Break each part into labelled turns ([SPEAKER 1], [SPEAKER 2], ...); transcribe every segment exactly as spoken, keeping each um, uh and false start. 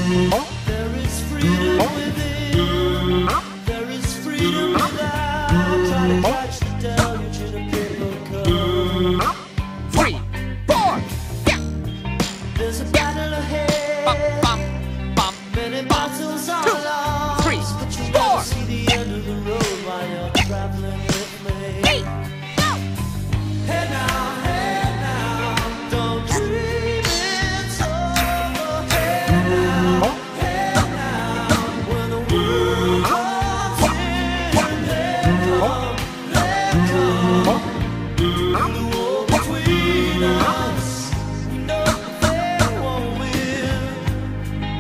[SPEAKER 1] There is freedom within. There is freedom without. Try to catch the deluge in a paper cup.
[SPEAKER 2] Three, four, yeah.
[SPEAKER 1] There's a battle ahead.
[SPEAKER 2] Bum, bum, bum,
[SPEAKER 1] Many
[SPEAKER 2] bum.
[SPEAKER 1] battles are
[SPEAKER 2] Two,
[SPEAKER 1] lost,
[SPEAKER 2] three,
[SPEAKER 1] but you
[SPEAKER 2] four.
[SPEAKER 1] never see the end of the road while you're traveling with me.
[SPEAKER 2] Hey, go.
[SPEAKER 1] Hey now, hey now, don't dream it's over. Hey now, hey now, when the world comes in, they come, they come. The war between us, we know they won't win.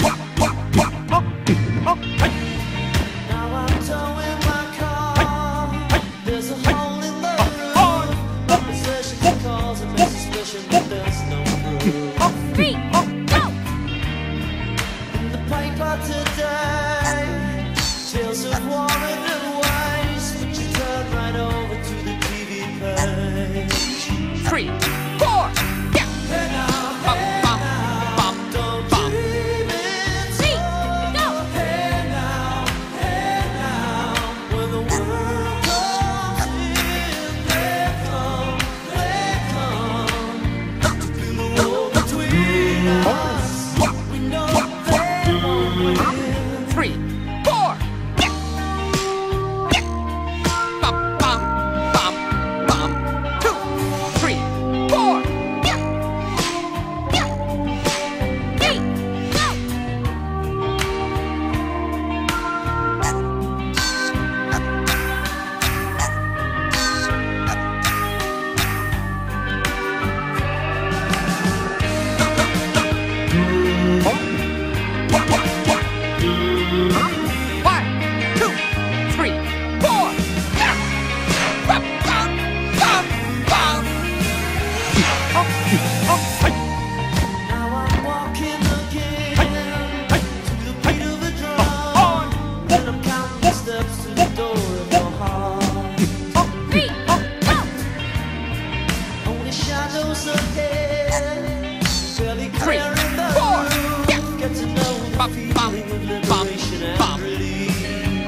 [SPEAKER 1] Now I'm towing my car. There's a hole in the roof. Possession can cause a big suspicion, but there's no proof.
[SPEAKER 2] Three, go.
[SPEAKER 1] In the paper today, tales of war and waste, but you turn right over to the T V page.
[SPEAKER 2] Three, four, yeah.
[SPEAKER 1] Hey now,
[SPEAKER 2] Bum,
[SPEAKER 1] hey
[SPEAKER 2] bum,
[SPEAKER 1] now,
[SPEAKER 2] bum,
[SPEAKER 1] don't
[SPEAKER 2] bum.
[SPEAKER 1] dream it's
[SPEAKER 2] Three,
[SPEAKER 1] over.
[SPEAKER 2] go.
[SPEAKER 1] Hey now, hey now, when the world comes in, they come, they come. To build a wall between us, we know they won't win.
[SPEAKER 2] Three, four, yeah. Bum, bum, bum, bum. Two, three, four, yeah. Yeah. Hey, go. One, two, three, four, yeah. Bum, bum, bum, bum.
[SPEAKER 1] Now I'm walking again to the beat of a drum, and I'm counting the steps to the door of your heart.
[SPEAKER 2] Three, go.
[SPEAKER 1] Only shadows ahead, barely
[SPEAKER 2] Three,
[SPEAKER 1] clear in the
[SPEAKER 2] four,
[SPEAKER 1] room.
[SPEAKER 2] yeah.
[SPEAKER 1] Get to know the
[SPEAKER 2] Bum,
[SPEAKER 1] feeling
[SPEAKER 2] bum,
[SPEAKER 1] of
[SPEAKER 2] bum,
[SPEAKER 1] liberation
[SPEAKER 2] bum.
[SPEAKER 1] and release.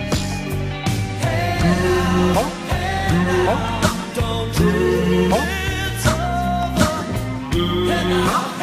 [SPEAKER 1] Hey now, hey now, don't dream it's over. Hey now.